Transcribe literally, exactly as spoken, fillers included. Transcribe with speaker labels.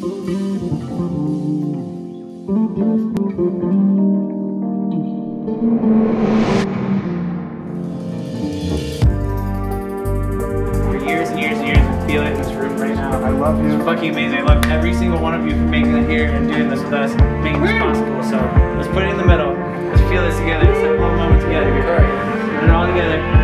Speaker 1: Years and years and years and feel it in this room right now.
Speaker 2: I love you.
Speaker 1: It's fucking amazing. I love every single one of you for making it here and doing this with us, making this possible. So let's put it in the middle. Let's feel this together. Let's have a little moment together here. Put it all together.